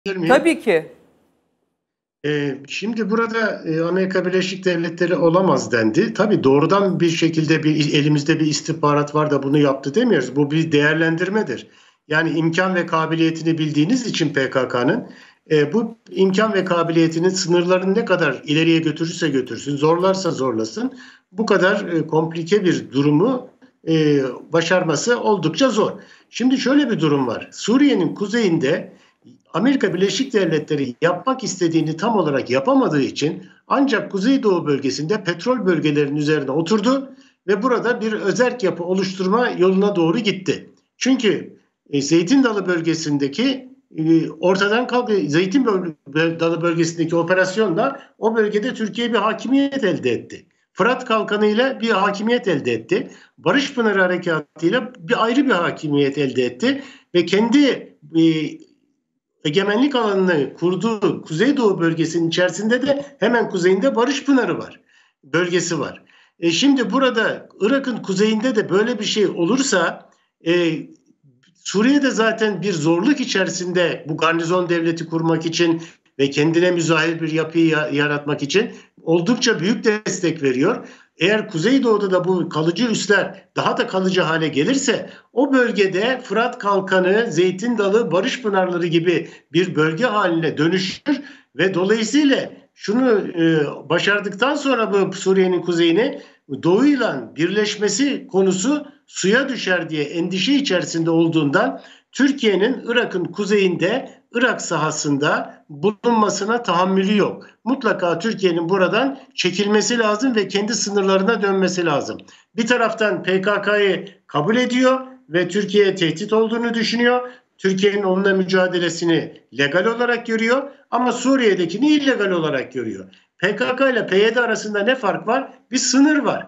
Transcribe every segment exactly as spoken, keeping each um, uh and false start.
Tabii ki. Ee, şimdi burada e, Amerika Birleşik Devletleri olamaz dendi. Tabii doğrudan bir şekilde bir elimizde bir istihbarat var da bunu yaptı demiyoruz. Bu bir değerlendirmedir. Yani imkan ve kabiliyetini bildiğiniz için P K K'nın e, bu imkan ve kabiliyetinin sınırlarını ne kadar ileriye götürürse götürsün, zorlarsa zorlasın, bu kadar e, komplike bir durumu e, başarması oldukça zor. Şimdi şöyle bir durum var. Suriye'nin kuzeyinde Amerika Birleşik Devletleri yapmak istediğini tam olarak yapamadığı için ancak Kuzeydoğu bölgesinde petrol bölgelerinin üzerine oturdu ve burada bir özerk yapı oluşturma yoluna doğru gitti. Çünkü e, Zeytin Dalı bölgesindeki e, ortadan kalktı. Zeytin Dalı bölgesindeki operasyonla o bölgede Türkiye bir hakimiyet elde etti. Fırat Kalkanı ile bir hakimiyet elde etti. Barış Pınarı Harekatı ile bir ayrı bir hakimiyet elde etti ve kendi e, egemenlik alanını kurduğu Kuzeydoğu bölgesinin içerisinde de hemen kuzeyinde Barış Pınarı var. Bölgesi var. E şimdi burada Irak'ın kuzeyinde de böyle bir şey olursa e, Suriye'de zaten bir zorluk içerisinde bu garnizon devleti kurmak için ve kendine müzahir bir yapıyı yaratmak için oldukça büyük destek veriyor. Eğer Kuzeydoğu'da da bu kalıcı üsler daha da kalıcı hale gelirse o bölgede Fırat Kalkanı, Zeytin Dalı, Barış Pınarları gibi bir bölge haline dönüşür ve dolayısıyla şunu e, başardıktan sonra bu Suriye'nin kuzeyini doğuyla birleşmesi konusu suya düşer diye endişe içerisinde olduğundan Türkiye'nin Irak'ın kuzeyinde, Irak sahasında bulunmasına tahammülü yok. Mutlaka Türkiye'nin buradan çekilmesi lazım ve kendi sınırlarına dönmesi lazım. Bir taraftan P K K'yı kabul ediyor ve Türkiye'ye tehdit olduğunu düşünüyor. Türkiye'nin onunla mücadelesini legal olarak görüyor ama Suriye'dekini illegal olarak görüyor. P K K ile P Y D arasında ne fark var? Bir sınır var.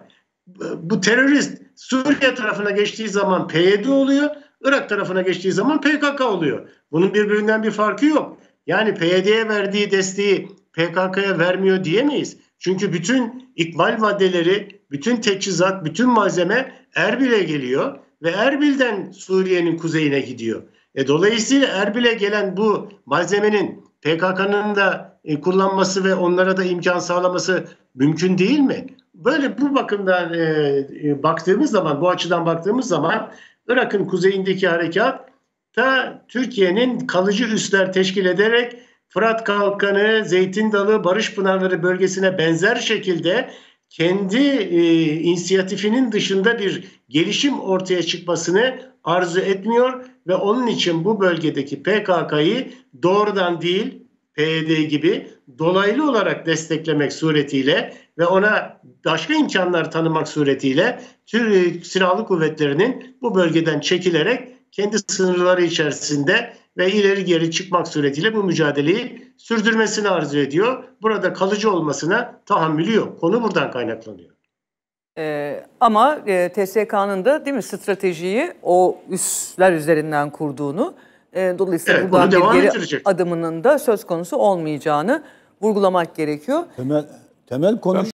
Bu terörist Suriye tarafına geçtiği zaman P Y D oluyor, Irak tarafına geçtiği zaman P K K oluyor. Bunun birbirinden bir farkı yok. Yani P Y D'ye verdiği desteği P K K'ya vermiyor diyemeyiz. Çünkü bütün ikmal maddeleri, bütün teçhizat, bütün malzeme Erbil'e geliyor ve Erbil'den Suriye'nin kuzeyine gidiyor. E, dolayısıyla Erbil'e gelen bu malzemenin P K K'nın da e, kullanması ve onlara da imkan sağlaması mümkün değil mi? Böyle bu bakımdan e, e, baktığımız zaman, bu açıdan baktığımız zaman Irak'ın kuzeyindeki harekat da Türkiye'nin kalıcı üsler teşkil ederek Fırat Kalkanı, Zeytin Dalı, Barış Pınarları bölgesine benzer şekilde kendi e, inisiyatifinin dışında bir gelişim ortaya çıkmasını arzu etmiyor ve onun için bu bölgedeki P K K'yı doğrudan değil P Y D gibi dolaylı olarak desteklemek suretiyle ve ona başka imkanlar tanımak suretiyle Türk Silahlı Kuvvetleri'nin bu bölgeden çekilerek kendi sınırları içerisinde ve ileri geri çıkmak suretiyle bu mücadeleyi sürdürmesini arzu ediyor. Burada kalıcı olmasına tahammülü yok. Konu buradan kaynaklanıyor. Ee, ama e, T S K'nın da değil mi stratejiyi o üsler üzerinden kurduğunu, e, dolayısıyla evet, buradan bir geri ettirecek. adımının da söz konusu olmayacağını vurgulamak gerekiyor. Temel, temel konu